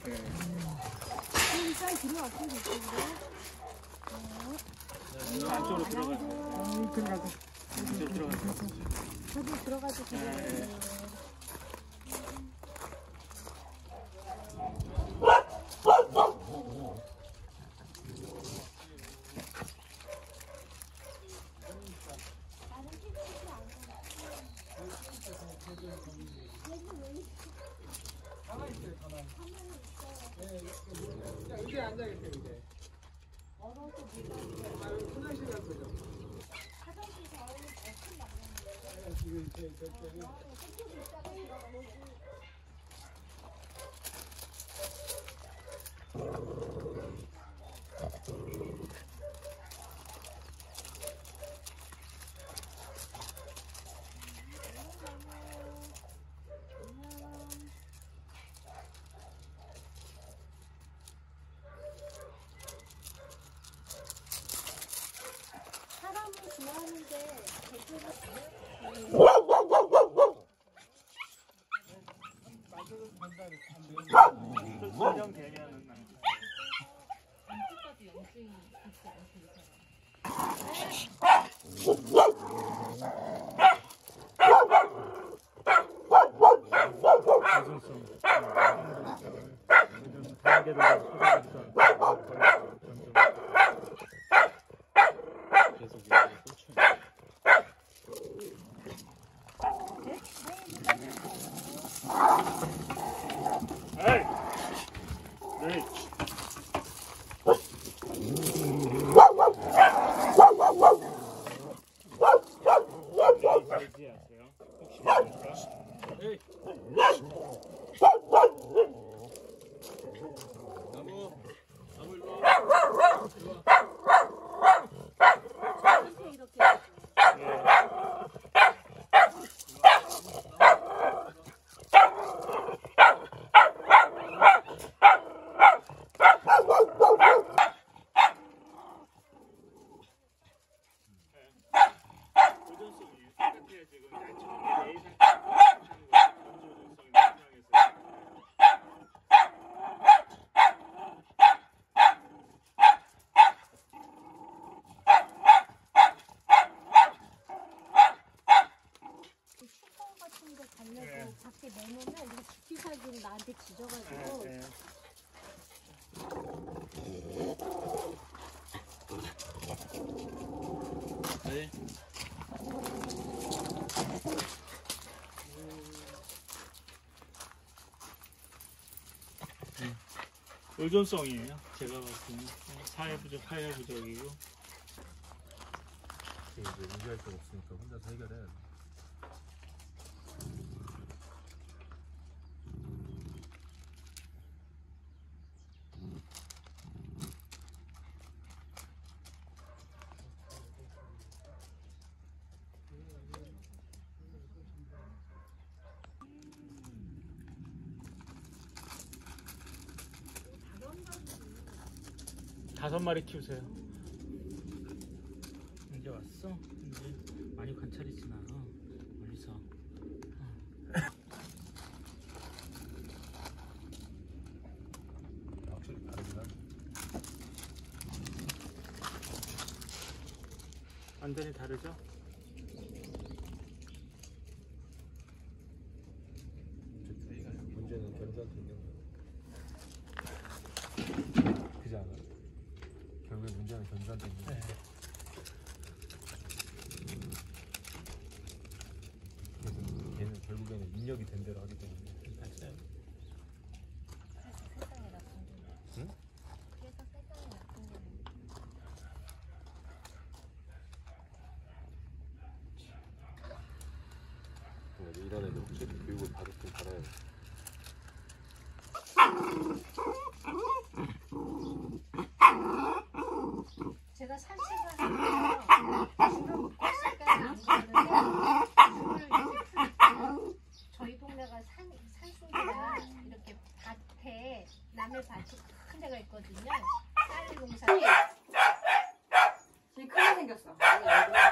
여기 쌀 들어왔어요, 이쪽으로. 안쪽으로 들어가죠. 들어가죠. 안쪽으로 들어가죠. 저도 들어가도 되겠네요. 여기 앉아있어요, 이제. 화장실 갈 거죠? 화장실 가을에 엄청 많은데. 지금 저쪽에. 사람은 좋아하는데 개들은 선정되면은 안쪽까지 염증이 있지 않게 이 달려고 밖에 내놓으면 이렇게 기피살균 나한테 지져가지고 네. 의존성이에요. 제가 봤을 때는 사회 부족이고. 이제 유지할 수 없으니까 혼자서 해결해야 돼. 다섯 마리 키우세요. 이제 왔어? 이제 많이 관찰이지나 멀리서. 확실히 다르긴 하네. 완전히 다르죠? 문제는 견주한테 그지 않아? 결국에 문제는 견주한테 있는 거야. 그래서 걔는 결국에는 입력이 된 대로 하기 때문에. 맞아요. 세상에 나쁜 거야. 응? 그래서 세상에 나쁜 거야. 이런 애들 확실히 교육을 받았긴 받아야 돼. 제가 산책을 하면서 줄을 묶었을까요? 안 가는데 줄을 이렇게 저희 동네가 산속이라 이렇게 밭에 남의 밭이 큰 데가 있거든요. 쌀 농사. 지금 크게 생겼어.